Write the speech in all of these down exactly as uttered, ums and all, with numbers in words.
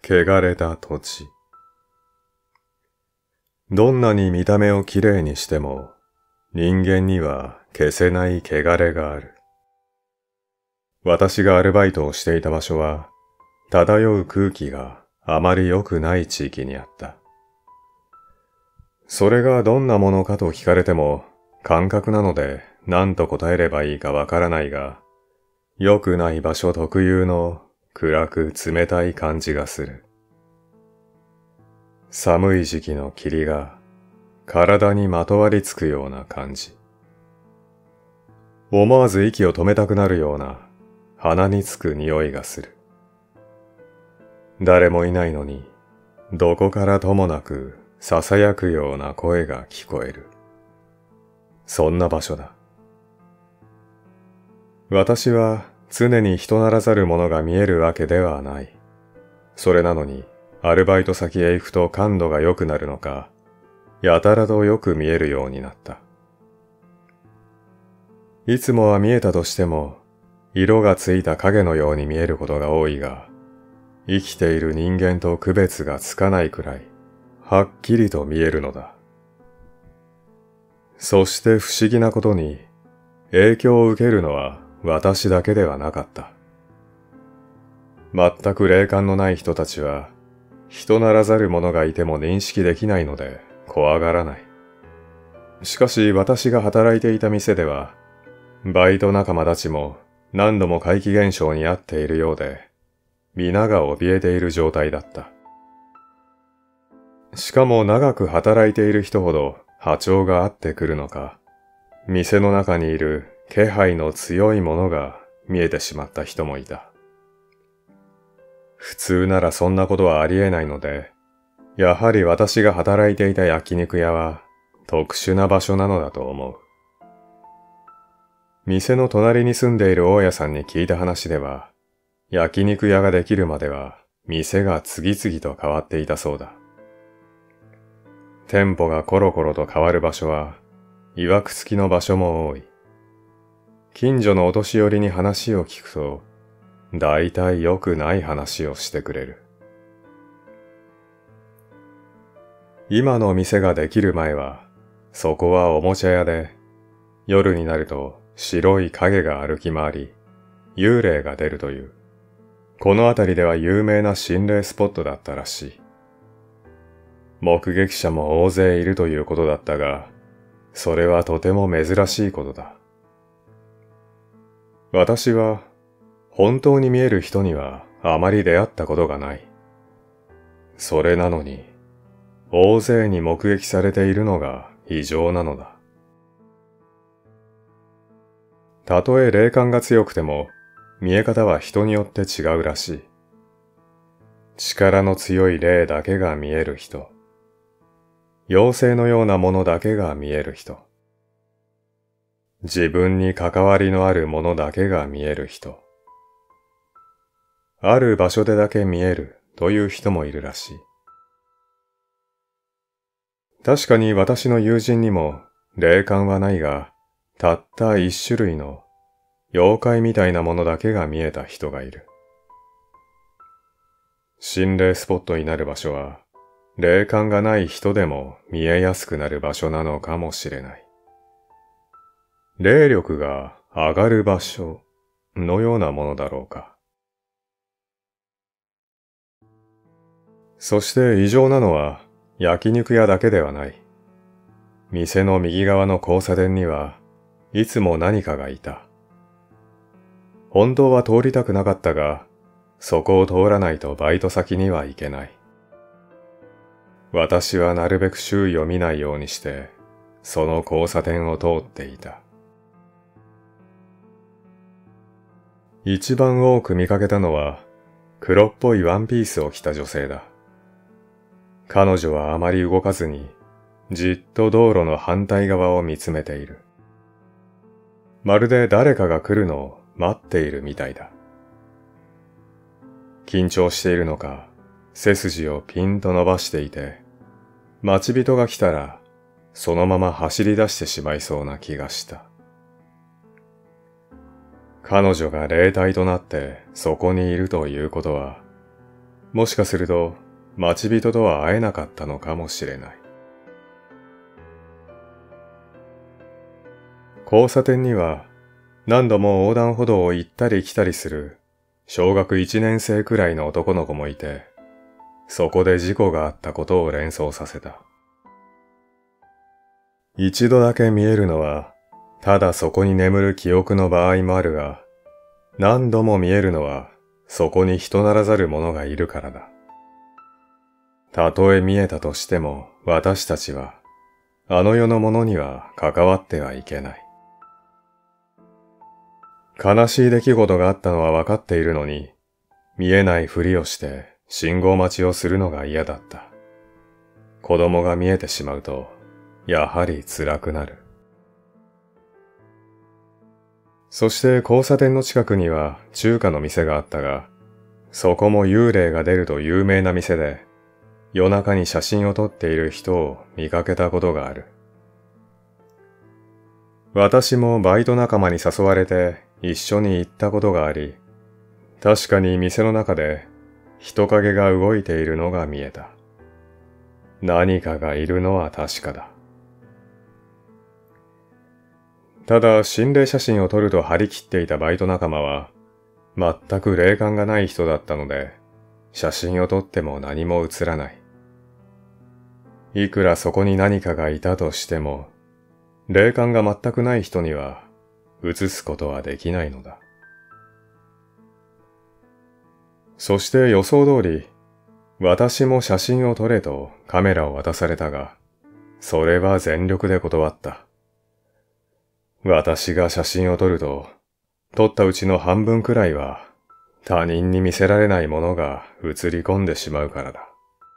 汚れた土地。どんなに見た目をきれいにしても、人間には消せない汚れがある。私がアルバイトをしていた場所は、漂う空気があまり良くない地域にあった。それがどんなものかと聞かれても、感覚なので何と答えればいいかわからないが、良くない場所特有の暗く冷たい感じがする。寒い時期の霧が体にまとわりつくような感じ。思わず息を止めたくなるような鼻につく匂いがする。誰もいないのに、どこからともなく囁くような声が聞こえる。そんな場所だ。私は常に人ならざるものが見えるわけではない。それなのに、アルバイト先へ行くと感度が良くなるのか、やたらとよく見えるようになった。いつもは見えたとしても、色がついた影のように見えることが多いが、生きている人間と区別がつかないくらい、はっきりと見えるのだ。そして不思議なことに、影響を受けるのは私だけではなかった。全く霊感のない人たちは、人ならざる者がいても認識できないので怖がらない。しかし私が働いていた店では、バイト仲間たちも何度も怪奇現象に遭っているようで、皆が怯えている状態だった。しかも長く働いている人ほど波長が合ってくるのか、店の中にいる気配の強いものが見えてしまった人もいた。普通ならそんなことはありえないので、やはり私が働いていた焼肉屋は特殊な場所なのだと思う。店の隣に住んでいる大家さんに聞いた話では、焼肉屋ができるまでは店が次々と変わっていたそうだ。店舗がコロコロと変わる場所は、曰く付きの場所も多い。近所のお年寄りに話を聞くと、だいたい良くない話をしてくれる。今の店ができる前は、そこはおもちゃ屋で、夜になると白い影が歩き回り、幽霊が出るという、この辺りでは有名な心霊スポットだったらしい。目撃者も大勢いるということだったが、それはとても珍しいことだ。私は、本当に見える人にはあまり出会ったことがない。それなのに、大勢に目撃されているのが異常なのだ。たとえ霊感が強くても、見え方は人によって違うらしい。力の強い霊だけが見える人。妖精のようなものだけが見える人。自分に関わりのあるものだけが見える人。ある場所でだけ見えるという人もいるらしい。確かに私の友人にも霊感はないが、たった一種類の妖怪みたいなものだけが見えた人がいる。心霊スポットになる場所は、霊感がない人でも見えやすくなる場所なのかもしれない。霊力が上がる場所のようなものだろうか。そして異常なのは焼肉屋だけではない。店の右側の交差点にはいつも何かがいた。本当は通りたくなかったが、そこを通らないとバイト先には行けない。私はなるべく周囲を見ないようにして、その交差点を通っていた。一番多く見かけたのは、黒っぽいワンピースを着た女性だ。彼女はあまり動かずに、じっと道路の反対側を見つめている。まるで誰かが来るのを待っているみたいだ。緊張しているのか、背筋をピンと伸ばしていて、待ち人が来たら、そのまま走り出してしまいそうな気がした。彼女が霊体となってそこにいるということは、 もしかすると待ち人とは会えなかったのかもしれない。交差点には何度も横断歩道を行ったり来たりする小学いちねん生くらいの男の子もいて、そこで事故があったことを連想させた。一度だけ見えるのは、ただそこに眠る記憶の場合もあるが、何度も見えるのは、そこに人ならざる者がいるからだ。たとえ見えたとしても、私たちは、あの世のものには関わってはいけない。悲しい出来事があったのは分かっているのに、見えないふりをして信号待ちをするのが嫌だった。子供が見えてしまうと、やはり辛くなる。そして交差点の近くには中華の店があったが、そこも幽霊が出ると有名な店で、夜中に写真を撮っている人を見かけたことがある。私もバイト仲間に誘われて一緒に行ったことがあり、確かに店の中で人影が動いているのが見えた。何かがいるのは確かだ。ただ心霊写真を撮ると張り切っていたバイト仲間は、全く霊感がない人だったので、写真を撮っても何も映らない。いくらそこに何かがいたとしても、霊感が全くない人には映すことはできないのだ。そして予想通り、私も写真を撮れとカメラを渡されたが、それは全力で断った。私が写真を撮ると、撮ったうちの半分くらいは他人に見せられないものが映り込んでしまうからだ。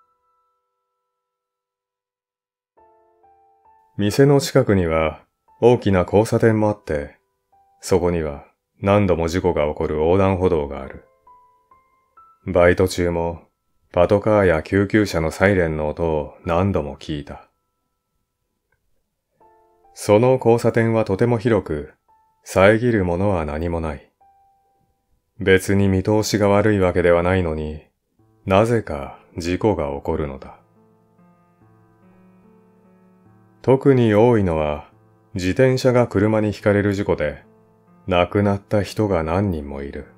店の近くには大きな交差点もあって、そこには何度も事故が起こる横断歩道がある。バイト中もパトカーや救急車のサイレンの音を何度も聞いた。その交差点はとても広く、遮るものは何もない。別に見通しが悪いわけではないのに、なぜか事故が起こるのだ。特に多いのは、自転車が車にひかれる事故で、亡くなった人が何人もいる。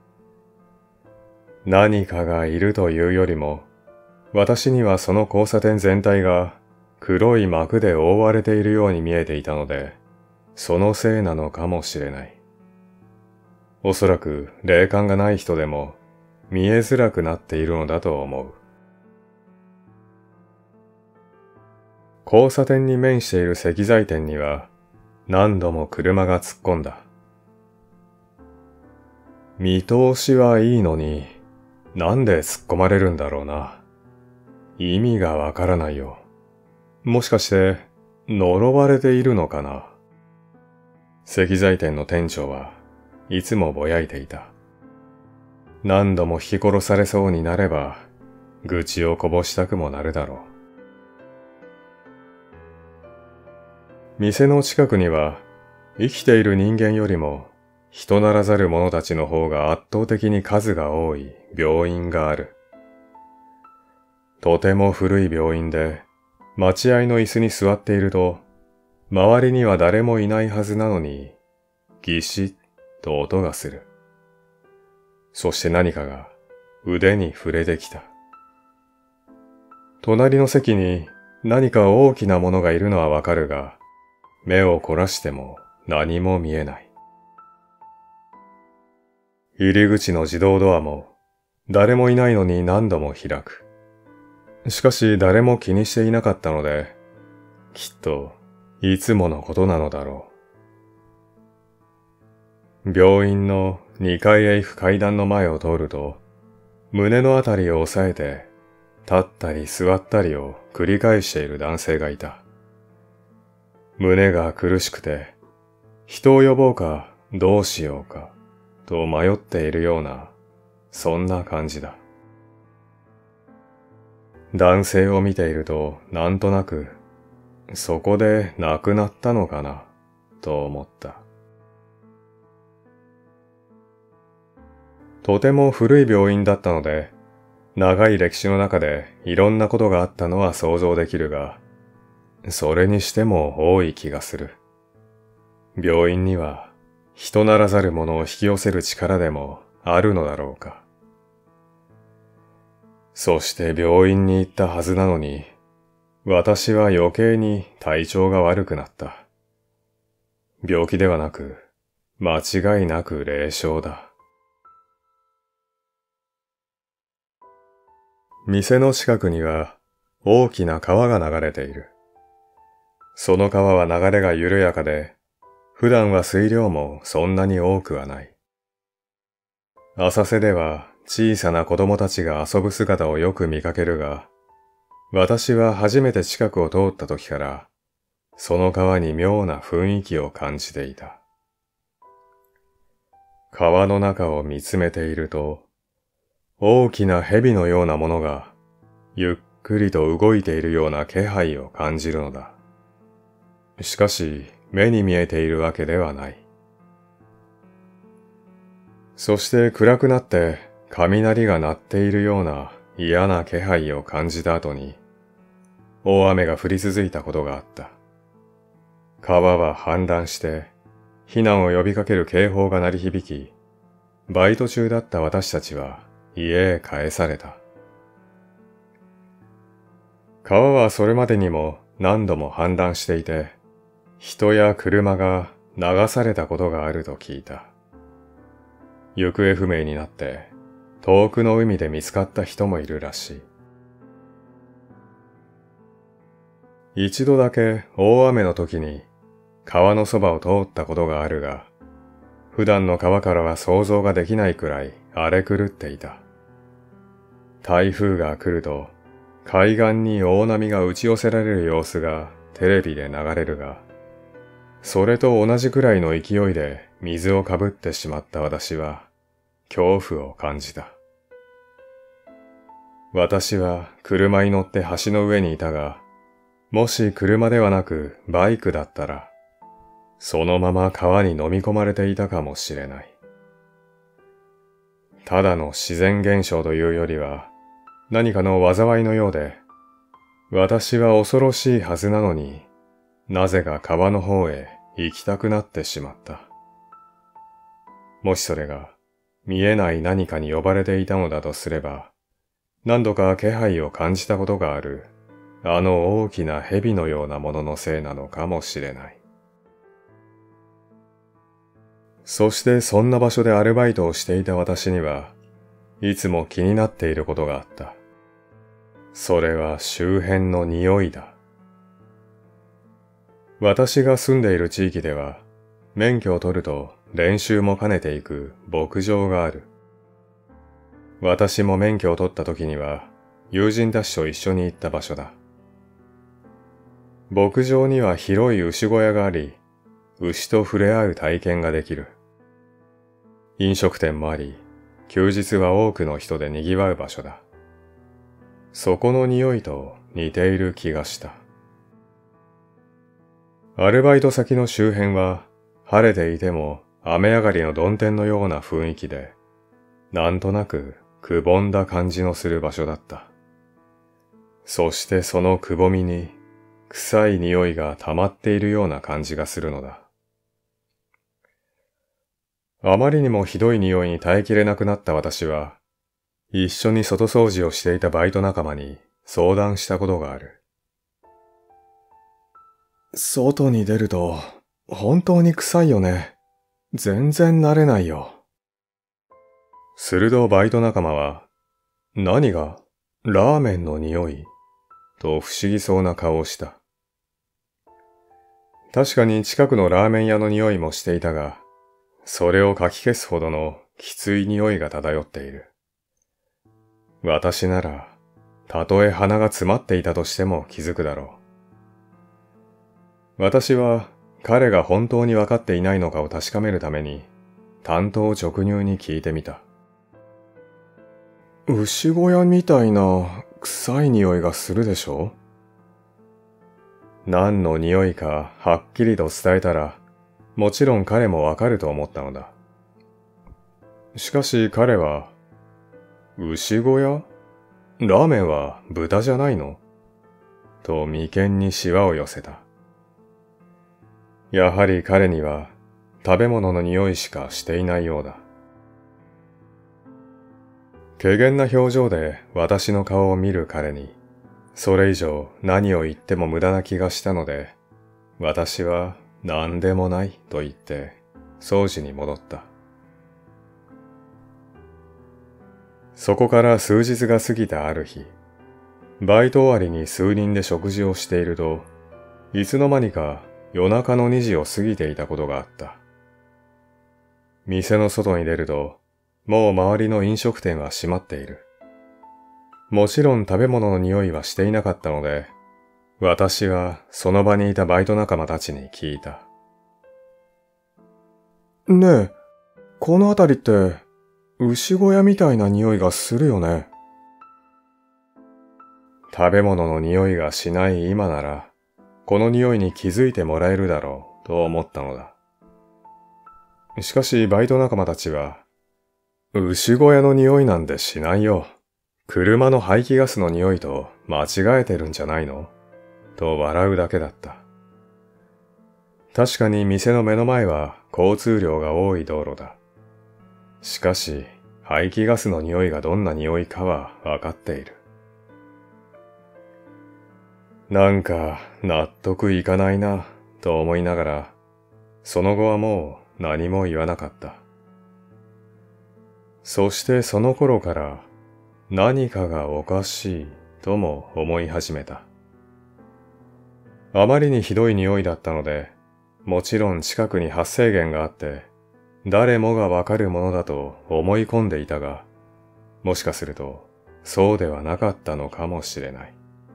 何かがいるというよりも、私にはその交差点全体が黒い幕で覆われているように見えていたので、そのせいなのかもしれない。おそらく霊感がない人でも見えづらくなっているのだと思う。交差点に面している石材店には何度も車が突っ込んだ。見通しはいいのに、なんで突っ込まれるんだろうな。意味がわからないよ。もしかして呪われているのかな。石材店の店長はいつもぼやいていた。何度も引き殺されそうになれば、愚痴をこぼしたくもなるだろう。店の近くには、生きている人間よりも、人ならざる者たちの方が圧倒的に数が多い病院がある。とても古い病院で、待合の椅子に座っていると、周りには誰もいないはずなのに、ギシッと音がする。そして何かが腕に触れてきた。隣の席に何か大きなものがいるのはわかるが、目を凝らしても何も見えない。入り口の自動ドアも誰もいないのに何度も開く。しかし誰も気にしていなかったので、きっといつものことなのだろう。病院のにかいへ行く階段の前を通ると、胸のあたりを押さえて、立ったり座ったりを繰り返している男性がいた。胸が苦しくて、人を呼ぼうかどうしようかと迷っているような、そんな感じだ。男性を見ているとなんとなく、そこで亡くなったのかなと思った。とても古い病院だったので、 長い歴史の中でいろんなことがあったのは想像できるが、それにしても多い気がする。病院には人ならざるものを引き寄せる力でもあるのだろうか。そして病院に行ったはずなのに、私は余計に体調が悪くなった。病気ではなく、間違いなく霊障だ。店の近くには大きな川が流れている。その川は流れが緩やかで、普段は水量もそんなに多くはない。浅瀬では小さな子供たちが遊ぶ姿をよく見かけるが、私は初めて近くを通った時から、その川に妙な雰囲気を感じていた。川の中を見つめていると、大きな蛇のようなものが、ゆっくりと動いているような気配を感じるのだ。しかし、目に見えているわけではない。そして暗くなって雷が鳴っているような嫌な気配を感じた後に、大雨が降り続いたことがあった。川は氾濫して、避難を呼びかける警報が鳴り響き、バイト中だった私たちは家へ帰された。川はそれまでにも何度も氾濫していて、人や車が流されたことがあると聞いた。行方不明になって遠くの海で見つかった人もいるらしい。一度だけ大雨の時に川のそばを通ったことがあるが、普段の川からは想像ができないくらい荒れ狂っていた。台風が来ると海岸に大波が打ち寄せられる様子がテレビで流れるが、それと同じくらいの勢いで水をかぶってしまった私は恐怖を感じた。私は車に乗って橋の上にいたが、もし車ではなくバイクだったら、そのまま川に飲み込まれていたかもしれない。ただの自然現象というよりは、何かの災いのようで、私は恐ろしいはずなのに、なぜか川の方へ行きたくなってしまった。もしそれが見えない何かに呼ばれていたのだとすれば、何度か気配を感じたことがある、あの大きな蛇のようなもののせいなのかもしれない。そしてそんな場所でアルバイトをしていた私には、いつも気になっていることがあった。それは周辺の匂いだ。私が住んでいる地域では、免許を取ると練習も兼ねていく牧場がある。私も免許を取った時には、友人たちと一緒に行った場所だ。牧場には広い牛小屋があり、牛と触れ合う体験ができる。飲食店もあり、休日は多くの人で賑わう場所だ。そこの匂いと似ている気がした。アルバイト先の周辺は晴れていても雨上がりの曇天のような雰囲気で、なんとなくくぼんだ感じのする場所だった。そしてそのくぼみに臭い匂いが溜まっているような感じがするのだ。あまりにもひどい匂いに耐えきれなくなった私は、一緒に外掃除をしていたバイト仲間に相談したことがある。外に出ると本当に臭いよね。全然慣れないよ。するとバイト仲間は、何がラーメンの匂いと不思議そうな顔をした。確かに近くのラーメン屋の匂いもしていたが、それをかき消すほどのきつい匂いが漂っている。私なら、たとえ鼻が詰まっていたとしても気づくだろう。私は彼が本当に分かっていないのかを確かめるために、単刀直入に聞いてみた。牛小屋みたいな臭い匂いがするでしょ？何の匂いかはっきりと伝えたら、もちろん彼もわかると思ったのだ。しかし彼は、牛小屋ラーメンは豚じゃないの？と眉間にシワを寄せた。やはり彼には食べ物の匂いしかしていないようだ。怪訝な表情で私の顔を見る彼に、それ以上何を言っても無駄な気がしたので、私は何でもないと言って掃除に戻った。そこから数日が過ぎたある日、バイト終わりに数人で食事をしていると、いつの間にか夜中のにじを過ぎていたことがあった。店の外に出ると、もう周りの飲食店は閉まっている。もちろん食べ物の匂いはしていなかったので、私はその場にいたバイト仲間たちに聞いた。ねえ、この辺りって牛小屋みたいな匂いがするよね。食べ物の匂いがしない今なら、この匂いに気づいてもらえるだろうと思ったのだ。しかしバイト仲間たちは、牛小屋の匂いなんてしないよ。車の排気ガスの匂いと間違えてるんじゃないの？と笑うだけだった。確かに店の目の前は交通量が多い道路だ。しかし、排気ガスの匂いがどんな匂いかはわかっている。なんか納得いかないなと思いながら、その後はもう何も言わなかった。そしてその頃から何かがおかしいとも思い始めた。あまりにひどい匂いだったので、もちろん近くに発生源があって、誰もがわかるものだと思い込んでいたが、もしかするとそうではなかったのかもしれない。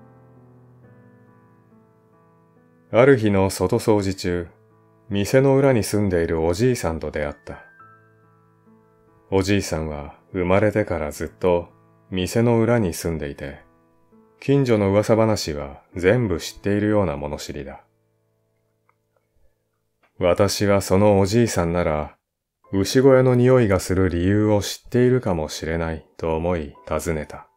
ある日の外掃除中、店の裏に住んでいるおじいさんと出会った。おじいさんは生まれてからずっと店の裏に住んでいて、近所の噂話は全部知っているような物知りだ。私はそのおじいさんなら、牛小屋の匂いがする理由を知っているかもしれないと思い尋ねた。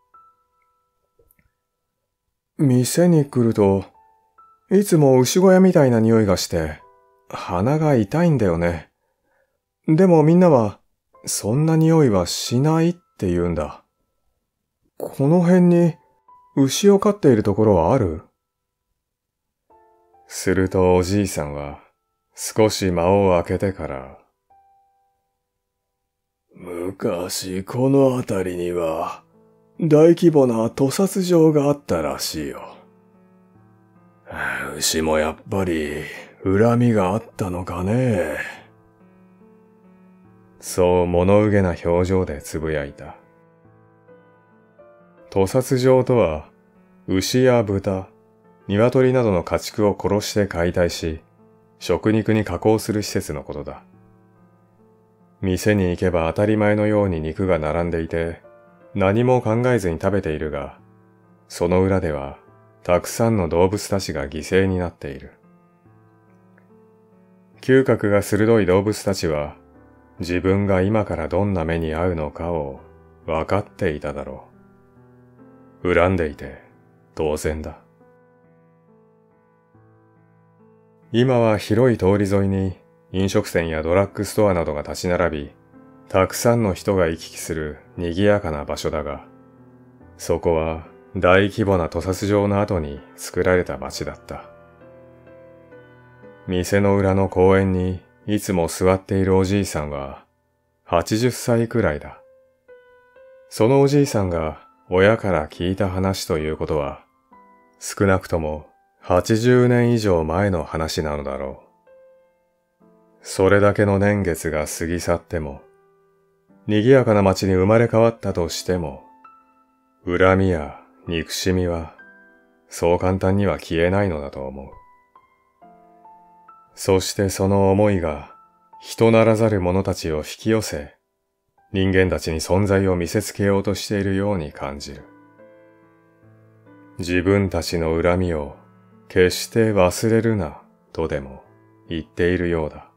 店に来ると、いつも牛小屋みたいな匂いがして、鼻が痛いんだよね。でもみんなは、そんな匂いはしないって言うんだ。この辺に牛を飼っているところはある？するとおじいさんは少し間を空けてから、昔この辺りには大規模な屠殺場があったらしいよ。牛もやっぱり恨みがあったのかね。そう物憂げな表情でつぶやいた。屠殺場とは、牛や豚、鶏などの家畜を殺して解体し、食肉に加工する施設のことだ。店に行けば当たり前のように肉が並んでいて、何も考えずに食べているが、その裏では、たくさんの動物たちが犠牲になっている。嗅覚が鋭い動物たちは、自分が今からどんな目に遭うのかを分かっていただろう。恨んでいて当然だ。今は広い通り沿いに飲食店やドラッグストアなどが立ち並び、たくさんの人が行き来する賑やかな場所だが、そこは大規模な屠殺場の後に作られた街だった。店の裏の公園にいつも座っているおじいさんははちじゅっさいくらいだ。そのおじいさんが親から聞いた話ということは、少なくともはちじゅうねん以上前の話なのだろう。それだけの年月が過ぎ去っても、賑やかな街に生まれ変わったとしても、恨みや憎しみはそう簡単には消えないのだと思う。そしてその思いが人ならざる者たちを引き寄せ、人間たちに存在を見せつけようとしているように感じる。自分たちの恨みを決して忘れるなとでも言っているようだ。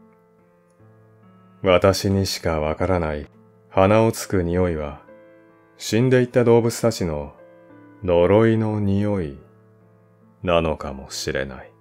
私にしかわからない鼻をつく匂いは、 死んでいった動物たちの呪いの匂いなのかもしれない。